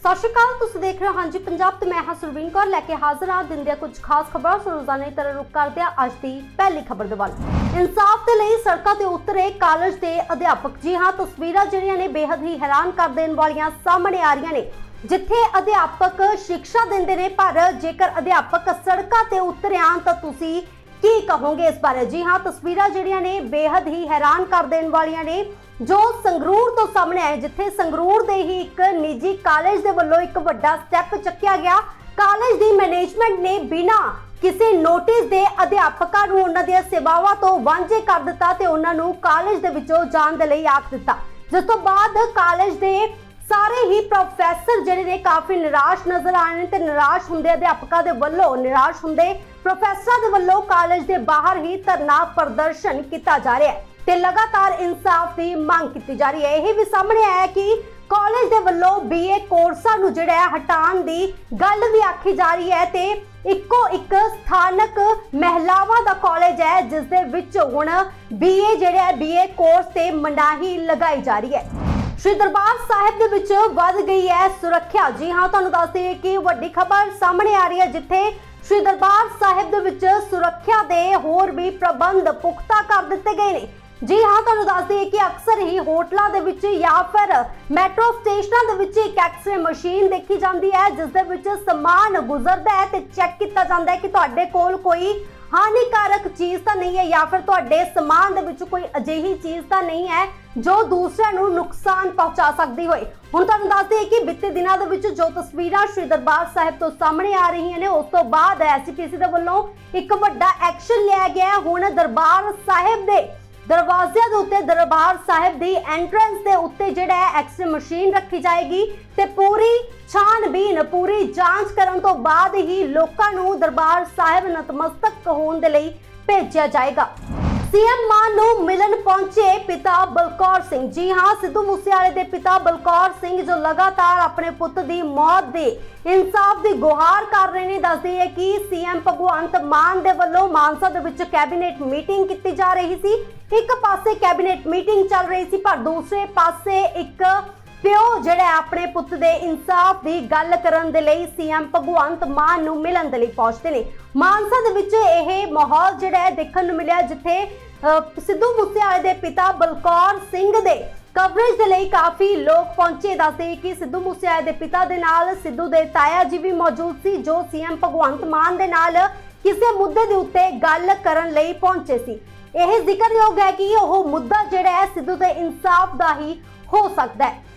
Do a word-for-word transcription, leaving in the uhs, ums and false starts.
सत श्री अकाल, तुसीं देख रहे हो हाँ जी पंजाब ते मैं हां सुरवीन कौर लैके हाजिर हाँ दिन दी कुछ खास खबरां रोजाना की तरह रुक करदे हां अज दी पहली खबर दे वल। इंसाफ दे लई सड़कां ते उतरे कॉलेज दे अध्यापक। जी हाँ, तस्वीरां जिहड़ियां ने बेहद ही हैरान कर देण वालियां सामने आ रहीआं ने, जिथे अध्यापक शिक्षा दिंदे ने पर जेकर अध्यापक सड़कां ते उतरे आण तां तुसीं की कहोगे इस बारे। जी हाँ, तस्वीरां जिहड़ियां ने बेहद ही हैरान कर देण वालियां ने जो संगरूर तो सामने आए, जिथे संगरूर दे ही एक निजी कॉलेज दे वल्लों एक वड्डा स्टैप चुक्या गया। कॉलेज दी मैनेजमेंट ने बिना किसी नोटिस दे अध्यापकां नूं उन्हां दी सेवावां तो वांझे कर दिता ते उन्हां नूं कॉलेज दे विचों जाण दे लई आख दिता, जिस तों बाद कॉलेज दे सारे ही प्रोफैसर जिहड़े ने काफी निराश नजर आ रहे हैं ते निराश हुंदे अध्यापकां दे वल्लों निराश हुंदे प्रोफैसरां दे वल्लों कॉलेज दे बाहर ही धरना प्रदर्शन किया जा रहा है ते लगातार इंसाफ की मांग की जा रही है। यही भी सामने आया कि कॉलेज दे वल्लों बीए कोर्सां नूं जिहड़ा है हटाउण दी गल भी आखी जा रही है ते इक्को एक स्थानक महिलावां दा कॉलेज है जिस दे विच हुण बीए जिहड़ा है बीए कोर्स ते मनाही लगाई जा रही है। श्री दरबार साहिब दे विच वध गई है सुरक्षा। जी हाँ, तुहानूं दस दईए कि वड्डी खबर सामने आ रही है जिथे श्री दरबार साहिब दे विच सुरक्षा दे होर भी प्रबंध पुख्ता कर दिते गए ने। जी हाँ, तुहानूं दस दईए कि अक्सर ही होटलों दे विच या फिर मैट्रो स्टेशनों दे विच एक एक्सरे मशीन देखी जाती है जिस दे विच समान गुजरदा है ते चेक किया जाता है कि तुहाडे कोल कोई हानिकारक चीज तो नहीं है या फिर तुहाडे समान दे विच कोई अजिही चीज तो नहीं है जो दूसरे नूं नुकसान पहुंचा सकती होए। हुण तुहानूं दस दईए कि बीते दिनां दे विच जो तस्वीरां श्री दरबार साहिब तो सामने आ रही ने उस तो बाद एसजीपीसी दे वल्लों एक वड्डा एक्शन लिया गया है। हुण दरबार साहिब दे दरवाज़े दे उत्ते दरबार साहिब दी एंट्रेंस दे उत्ते जिहड़ा है एक्सरे मशीन रखी जाएगी ते पूरी छानबीन पूरी जांच करन तो बाद ही लोकां नूं दरबार साहिब नतमस्तक होण दे लई भेजिया जाएगा। सीएम मान नूं मिलन पहुंचे पिता बलकौर सिंह। जी हाँ, सिद्धू मूसेवाले दे पिता बलकौर सिंह जो लगातार अपने पुत दी मौत दे इंसाफ दी गुहार कर रहे ने। दस दईए कि सीएम भगवंत मान दे वल्लों मानसा दे विच कैबिनेट मीटिंग की जा रही सी। एक पासे कैबिनेट मीटिंग चल रही सी पर दूसरे पासे एक प्यो जिहड़ा अपने पुत दे इंसाफ दी गल करन दे लई सीएम भगवंत मान नूं मिलन दे लई पहुंचदे ने। मानसा दे विच इह माहौल जिहड़ा है देखण नूं मिलिया जिथे सिद्धू मूसेवाले दे पिता बलकौर सिंह दे कवरेज दे लई काफी लोग पहुंचे। दस दईए कि सिद्धू मूसेवाले दे पिता दे नाल सिद्धू दे ताया जी भी मौजूद सी जो सीएम भगवंत मान दे नाल किसी मुद्दे दे उत्ते गल करन लई पहुंचे सी। यह जिक्रयोग है कि वह मुद्दा जिहड़ा है सिद्धू दे इंसाफ दा ही हो सकता है।